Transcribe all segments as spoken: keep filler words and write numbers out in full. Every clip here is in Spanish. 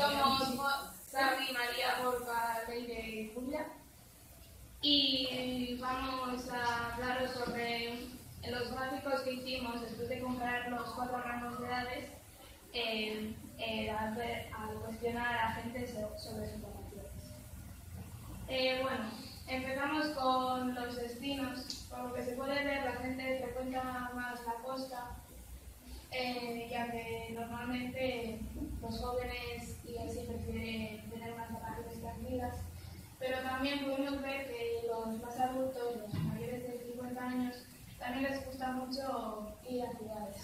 Somos Xavi, María, Gorka, Leire y Julia y vamos a hablaros sobre los gráficos que hicimos después de comparar los cuatro rangos de edades eh, eh, al, ver, al cuestionar a la gente sobre sus vocaciones. Eh, bueno, empezamos con los destinos. Como que se puede ver, la gente frecuenta más la costa, eh, ya que normalmente los jóvenes y así prefieren tener unas vacaciones tranquilas, pero también podemos ver que los más adultos, los mayores de cincuenta años, también les gusta mucho ir a ciudades.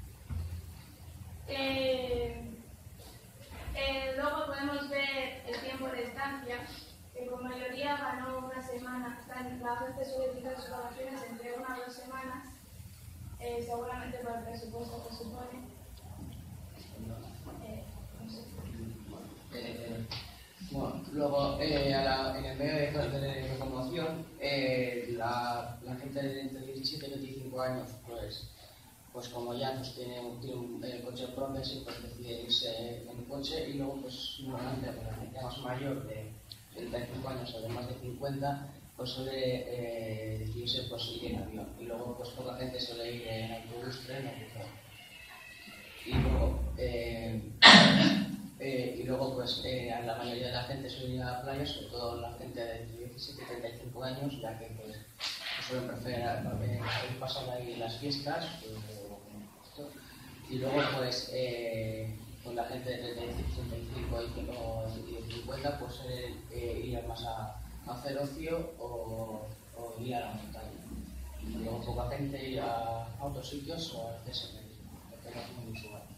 Eh, eh, luego podemos ver el tiempo de estancia, que con mayoría ganó una semana. La gente suele fijar sus vacaciones entre una o dos semanas, eh, seguramente por el presupuesto que supone. Eh, no sé. eh, bueno, luego, eh, a la, en el medio de, de locomoción, eh, la, la gente de entre diecisiete y veinticinco años, pues, pues como ya pues, tiene, tiene un eh, coche propio, sí, pues decide irse en coche, y luego, pues, normalmente, pues, la gente más mayor de treinta y cinco años o de más de cincuenta, pues suele eh, decidirse pues, ir en avión, y luego pues poca gente suele ir en autobús, tren o buzón. Y luego, eh, eh, y luego pues eh, la mayoría de la gente suele ir a la playa, sobre todo la gente de diecisiete y treinta y cinco años, ya que pues, suelen preferir eh, pasar ahí las fiestas. Eh, y luego pues eh, con la gente de treinta y cinco y cincuenta pues suele eh, ir más a hacer ocio o, o ir a la montaña. Y luego poca gente ir a, a otros sitios o a veces en el es muy usual.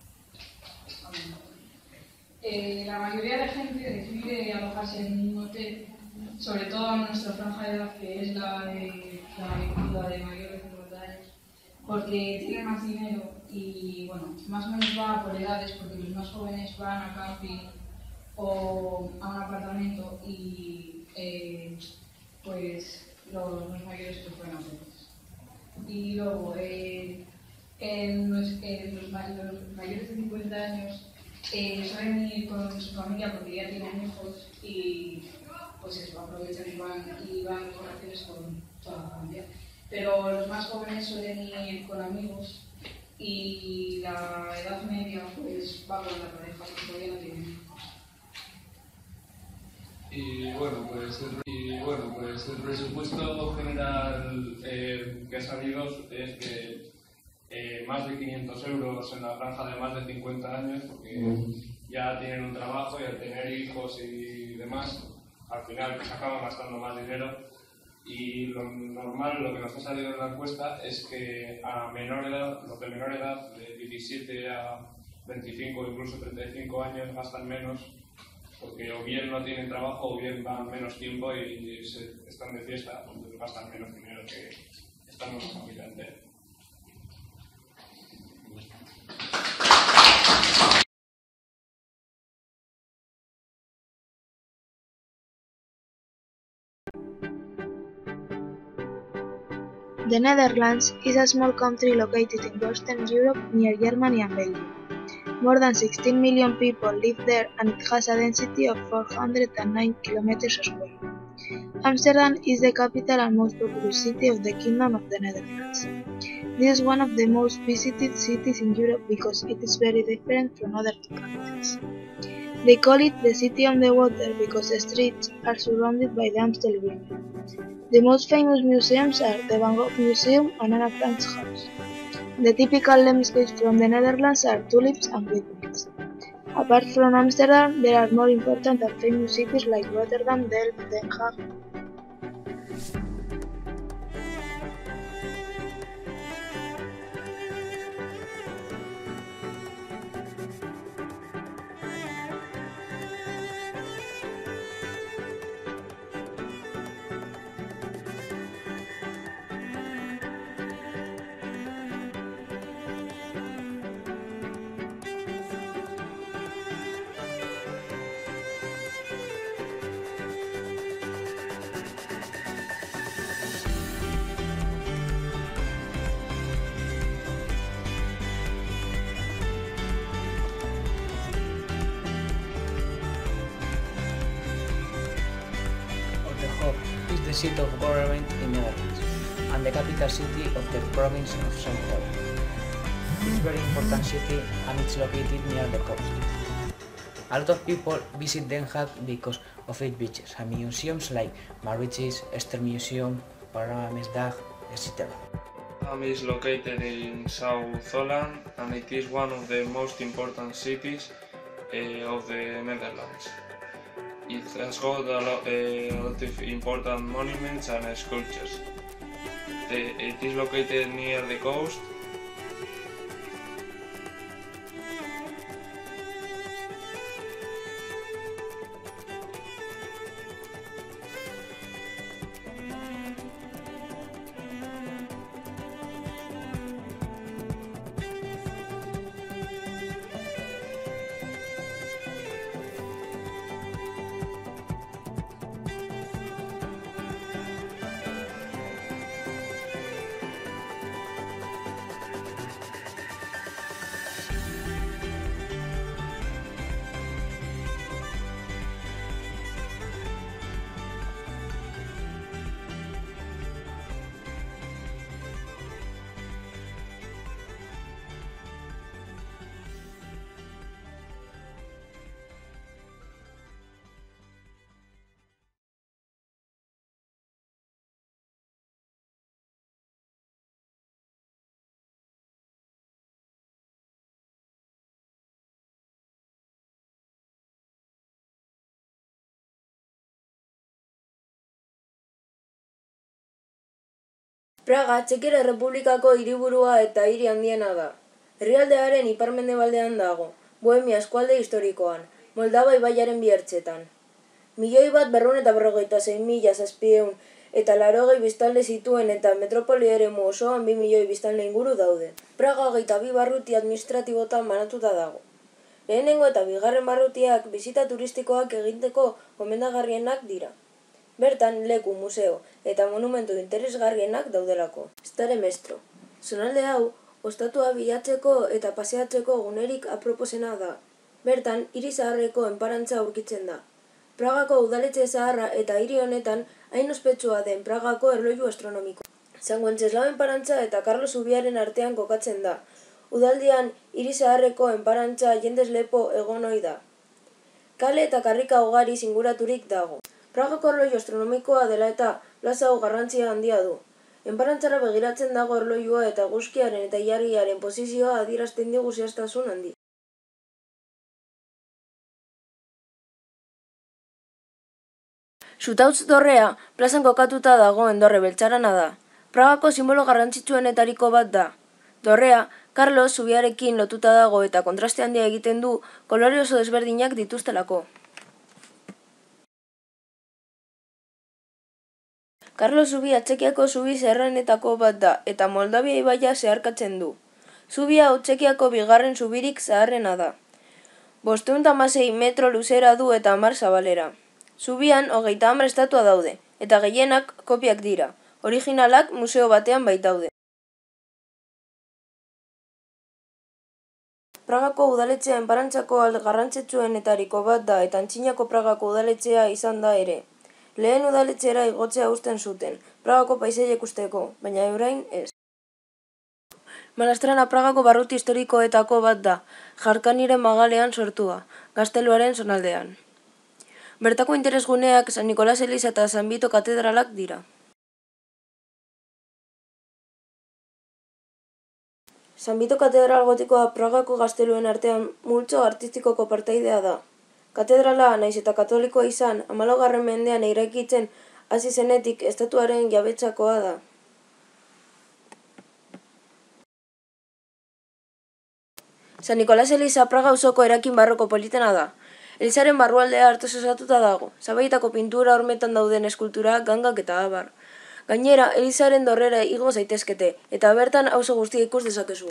Eh, la mayoría de gente decide alojarse en un hotel, sobre todo en nuestra franja de edad, que es la de, la, la de mayores de cincuenta años, porque tienen más dinero y bueno, más o menos va por edades, porque los más jóvenes van a camping o a un apartamento y eh, pues los más mayores pues van a hoteles. Y luego eh, en los, en los, los mayores de cincuenta años eh, suelen ir con su familia porque ya tienen hijos y pues eso, aprovechan y van, y van con vacaciones con toda la familia. Pero los más jóvenes suelen ir con amigos y la edad media pues va con la pareja porque todavía no tienen hijos. Y bueno, pues el, y bueno, pues el presupuesto general eh, que ha salido es que eh, más de quinientos euros en la franja de más de cincuenta años, porque ya tienen un trabajo y al tener hijos y demás, al final pues acaban gastando más dinero. Y lo normal, lo que nos ha salido en la encuesta, es que a menor edad, los de menor edad, de diecisiete a veinticinco, incluso treinta y cinco años, gastan menos, porque o bien no tienen trabajo o bien van menos tiempo y se, están de fiesta, entonces gastan menos dinero que están en una familia entera. The Netherlands is a small country located in Western Europe near Germany and Belgium. More than sixteen million people live there and it has a density of four hundred nine kilometers square. Amsterdam is the capital and most populous city of the Kingdom of the Netherlands. This is one of the most visited cities in Europe because it is very different from other countries. They call it the City on the Water because the streets are surrounded by the Amstel River. The most famous museums are the Van Gogh Museum and Anne Frank's house. The typical landscapes from the Netherlands are tulips and windmills. Apart from Amsterdam, there are more important and famous cities like Rotterdam, Delft, Den Haag. seat of government in Netherlands and the capital city of the province of Saint Holland. It's a very important city and it's located near the coast. A lot of people visit Den Haag because of its beaches and museums like Mauritshuis, Esther Museum, Panoramisdag, et cetera. Amsterdam is located in South Holland and it is one of the most important cities uh, of the Netherlands. It has got a lot, uh, a lot of important monuments and sculptures. The, it is located near the coast. Praga Txekiar Errepublikako hiriburua eta hiri handiena da. Herrialdearen ipar-mendebaldean dago, Bohemia eskualde historikoan, Moldava ibaiaren bi ertzetan. Milioi bat berrehun eta berrogeita sei mila zazpiehun eta laurogei biztanle zituen eta metropoli eremu osoan bi milioi biztanle inguru daude. Praga hogeita bi barruti administratibotan banatuta dago. Lehenengo eta bigarren barrutiak bisita turistikoak egiteko gomendagarrienak dira. Bertan, leku, museo eta monumentu interesgarrienak daudelako. Stare Mestro. Zonalde hau, ostatua bilatzeko eta paseatzeko gunerik aproposena da. Bertan, hiri zaharreko enparantza aurkitzen da. Pragako udaletxe zaharra eta hiri honetan hain ospetsua den Pragako erloju astronomiko. San Wenceslao enparantza eta Karlo Zubiaren artean kokatzen da. Udaldian, hiri zaharreko enparantza jendez lepo egon ohi da. Kale eta karrika ugari inguraturik dago. Pragako erloju astronomikoa dela eta plaza hau garrantzia handia du. Enparantzara begiratzen dago erlojua eta eguzkiaren eta ilargiaren posizioa adierazten digu zehaztasun handi. Zutautz dorrea plazan kokatuta dagoen dorre beltzarana da. Pragako sinbolo garrantzitsuenetariko bat da. Dorrea, Carlos Zubiarekin lotuta dago eta kontraste handia egiten du kolore oso desberdinak dituztelako. Carlos Zubia Txekiako zubi zaharrenetako bat da eta Moldavia ibaia zeharkatzen du. Zubia hau Txekiako bigarren zubirik zaharrena da. Bostehun eta hamasei metro luzera du eta hamar zabalera. Zubian hogeita hamar estatua daude eta gehienak kopiak dira. Originalak museo batean baitaude. Pragako udaletxea enparantzako garrantzitsuenetariko bat da eta Antzinako Pragako udaletxea izan da ere. Lehen udaletxera igotzea uzten zuten, Pragako paisaia ikusteko, baina orain ez. Malastrana Pragako barruti historikoetako bat da, Jarkaniren magalean sortua, gazteluaren zonaldean. Bertako interesguneak San Nikolas eliza eta San Bito katedralak dira. San Bito katedral gotikoa Pragako gazteluen artean multzo artistikoko partaidea da. Katedrala, naiz eta katolikoa izan, hamalaugarren mendean eraikitzen hasi zenetik estatuaren jabetzakoa da. San Nikolas eliza Praga auzoko eraikin barroko politena da. Elizaren barrualdea hartuz osatuta dago, sabaietako pintura hormetan dauden eskultura, gangak eta abar. Gainera, elizaren dorrera igo zaitezkete, eta bertan auzo guztia ikus dezakezu.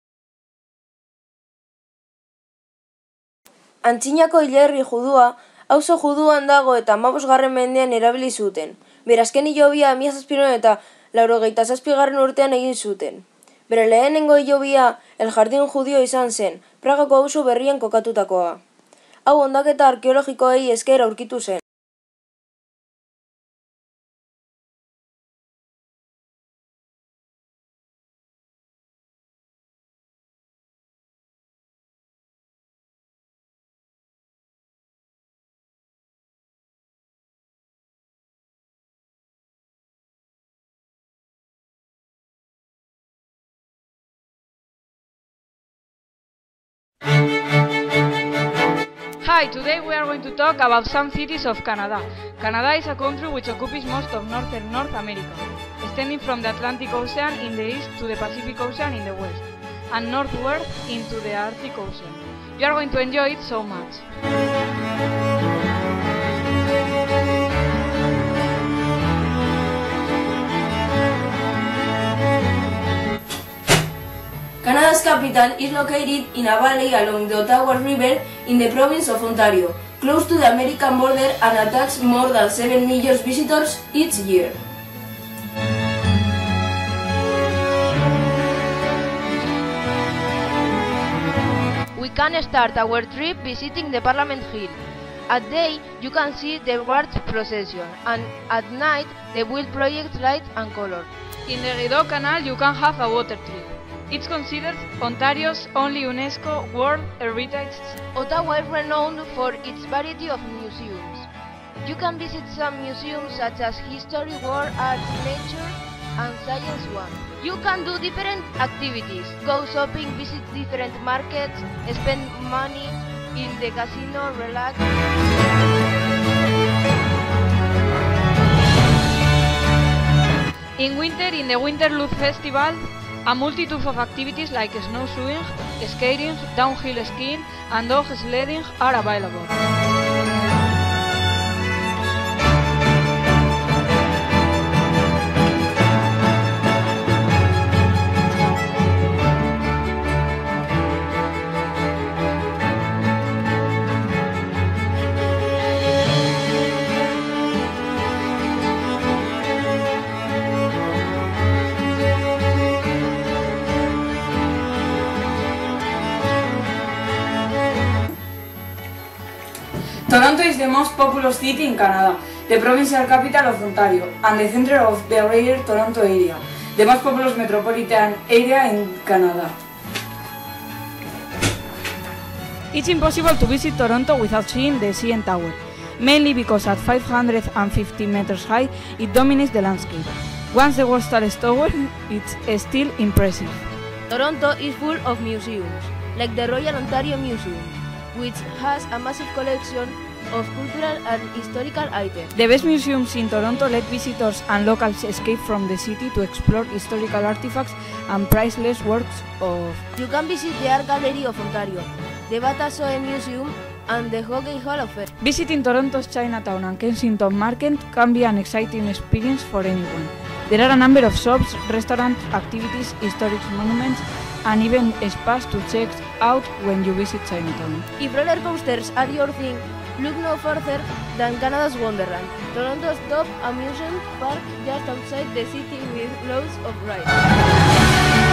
Antzinako hilerri judua, auzo juduan dago eta hamabosgarren mendean erabili zuten. Bere azken hilobia mila zazpiehun eta laurogeita zazpigarren urtean egin zuten. Bere lehenengo hilobia El Jardín Judio izan zen, Pragako auzo berrian kokatutakoa. Hau hondaketa arkeologikoei esker aurkitu zen. Hi, today we are going to talk about some cities of Canada. Canada is a country which occupies most of northern North America, extending from the Atlantic Ocean in the east to the Pacific Ocean in the west, and northward into the Arctic Ocean. You are going to enjoy it so much. Canada's capital is located in a valley along the Ottawa River in the province of Ontario, close to the American border and attracts more than seven million visitors each year. We can start our trip visiting the Parliament Hill. At day, you can see the guard procession, and at night, the wheel projects light and color. In the Rideau Canal, you can have a water trip. It's considered Ontario's only UNESCO World Heritage Site. Ottawa is renowned for its variety of museums. You can visit some museums such as History, War, Art, Nature, and Science one. You can do different activities, go shopping, visit different markets, spend money in the casino, relax. In winter, in the Winterlude Festival, a multitude of activities like snowshoeing, skating, downhill skiing, and dog sledding are available. Toronto is the most populous city in Canada, the provincial capital of Ontario, and the center of the Greater Toronto Area, the most populous metropolitan area in Canada. It's impossible to visit Toronto without seeing the C N Tower, mainly because at five hundred fifty meters high, it dominates the landscape. Once the world's tallest tower, it's still impressive. Toronto is full of museums, like the Royal Ontario Museum, which has a massive collection of cultural and historical items. The best museums in Toronto let visitors and locals escape from the city to explore historical artifacts and priceless works of... You can visit the Art Gallery of Ontario, the Batasoe Museum, and the Hockey Hall of Fame. Visiting Toronto's Chinatown and Kensington Market can be an exciting experience for anyone. There are a number of shops, restaurants, activities, historic monuments, and even spas to check out when you visit Chinatown. If roller coasters are your thing, look no further than Canada's Wonderland, Toronto's top amusement park just outside the city with loads of rides.